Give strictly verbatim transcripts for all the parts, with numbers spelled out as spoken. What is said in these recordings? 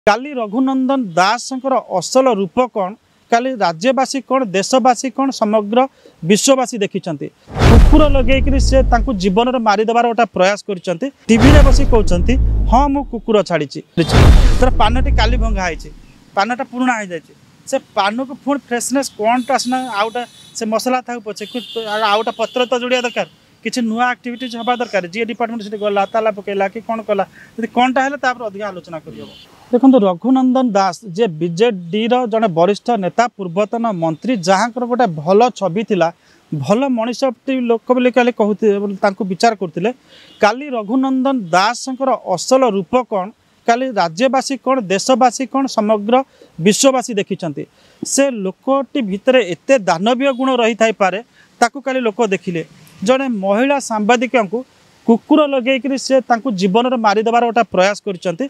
काली रघुनंदन दास असल रूप कौन काली राज्यवासी कौन देशवासी कौन समग्र विश्ववासी देखी कुकुर लगे से जीवन में मारिदेवार गोटे प्रयास कर टीवी रे बसी कहते हाँ मु कुकुर छाड़ी तर पानटी काली भंगा पानटा पुराणा हो जाए से पान को पुणी फ्रेशनेस कौन आसना आउटा से मसला था पचे आउटा पत्र तो जोड़िया दरकार किसी नुआ आक्टिविटीज हवा दरकार जी डिपार्टमेंट से गला ताला पकेला कि कौन कला यदि कौनटा है अधिक आलोचना कर देखो रघुनंदन दास जे बीजेडी जड़े वरिष्ठ नेता पूर्वतन मंत्री जहाँ गोटे भल छवि थिला भल मनीष लोक बोली कहते विचार करते काली रघुनंदन दास असल रूप कौन काली राज्यवासी कौन देशवासी कौन समग्र विश्ववासी देखी से लोकटी भितर एते दानवीय गुण रही थाई पारे ताकू काली लोक देखिले जड़े महिला सांबादिक को कुकुर लगे से जीवन में मारिदेवार गोटे प्रयास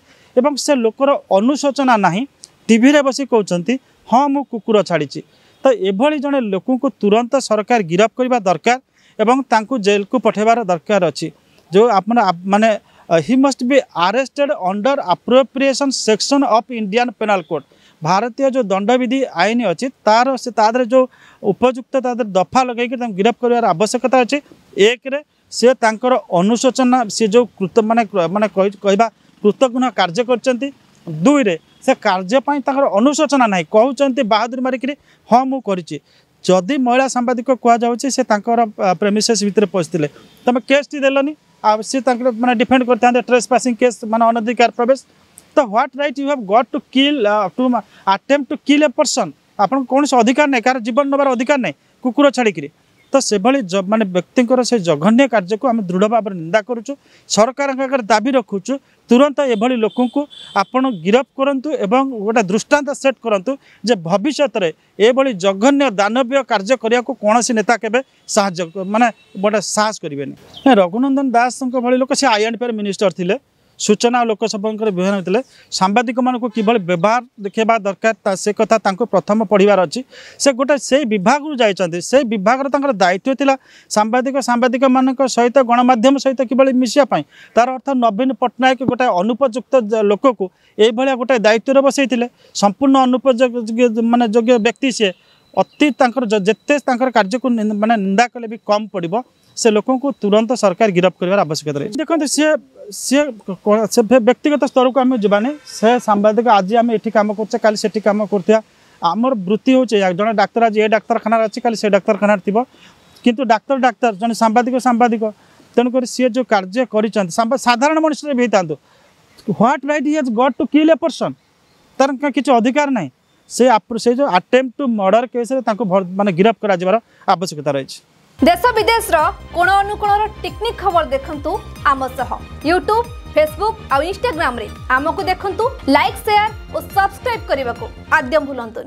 कर से लोकर अनुशोचना नहीं टीवी रे बसी कहते हाँ मु कुकुर छाड़ी तो एभली जड़े लोक को तुरंत सरकार गिरफ्त करने दरकार एवं तांकु जेल को पठेबार दरकार अच्छी जो आप माने ही must be arrested under appropriation section of Indian penal code भारतीय जो दंडविधि आईन अच्छी तार से तादर जो उपयुक्त तादर दफा लगे गिरफ्त कर आवश्यकता अच्छी एक रे से तांकर अनुशोचना से जो कृत माने माने कहवा कृतज्ञ कार्य कर दुई रे से कार्यपाई अनुशोचना ना कहते बहादुरी मारिक हाँ मु करी जदि महिला सांबादिक कहुचे से प्रेमिसेस भितर पशिले तुम केस टी देलनी आ सी माने डिफेंड करते ट्रेस पासिंग केस माने अनधिकार प्रवेश तो what right you have got to kill to attempt to kill a person आपन कौन से अधिकार नहीं कार जीवन नबार अधिकार नहीं कुकुर छाड़ी तो से भली माने व्यक्तिंकर से जघन्य कार्य को आम दृढ़ भाव निंदा करुचु सरकार दाबी रखुचु तुरंत एभली लोक को आपण गिरफ्त करंतु एवं गोटे दृष्टांत सेट करंतु जे भविष्य में एभली जघन्य दानवीय कार्य करने को कौन सी नेता केबे साहाय्य माने गोटे साहस करेंगे रघुनंदन दास भली लोक से आई एंड पी मिनिस्टर थिले सूचना और लोकसभा विभाग होते सांबादिक मान को किभली व्यवहार देखा दरकार से कथा प्रथम पढ़ार अच्छी से गोटे से विभाग जाइए से विभाग दायित्व थिला सांबादिक सांबादिक मान सहित गणमाध्यम सहित किभली मिसापी तार अर्थ नवीन पट्टनायक गोटे अनुपयुक्त लोक को ये गोटे दायित्व बसई संपूर्ण अनुपयोग्य मान योग्य व्यक्ति सी अति जिते कार्य को माने निंदा कले भी कम पड़ो से लोगों को तुरंत सरकार गिरफ्त कर आवश्यकता रही देखते सी सी व्यक्तिगत स्तर को आम जावानी से सांबादिक आज आम ये कम कर काली से कम कर आमर वृत्ति हूँ जड़े डाक्तर आज ये डाक्तखाना अच्छी काली से डाक्तखाना थी किंतु डाक्तर डाक्तर जन सांबादिक सांबादिक तेणुक सी जो कार्य कर साधारण मनुष्य भी था what right he has got to kill a person तार किसी अधिकार ना से से जो अटेम्प्ट टू मर्डर केस माने गिरफ्त कर आवश्यकता रही देश विदेश कोण अनुकोण टेक्निक खबर देखंतु आम सह यूट्यूब फेसबुक और इंस्टाग्राम रे आमको देखंतु लाइक शेयर और सब्सक्राइब करने को आद्यम भूलंतु।